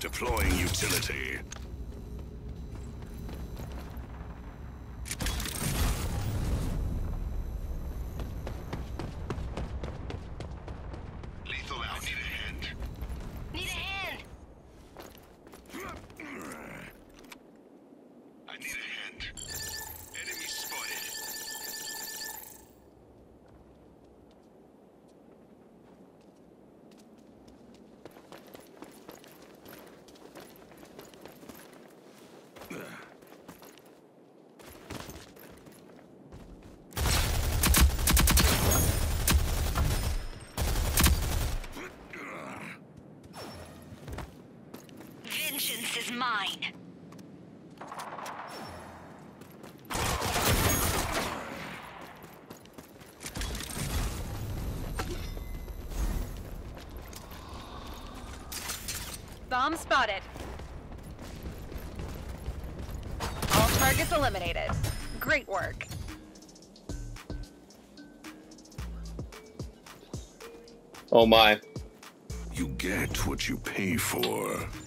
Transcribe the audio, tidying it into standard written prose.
Deploying utility. Lethal out. Need a hand. Need a hand! I need a hand. Enemy spotted. Vengeance is mine. Bomb spotted. All targets eliminated. Great work. Oh my. You get what you pay for.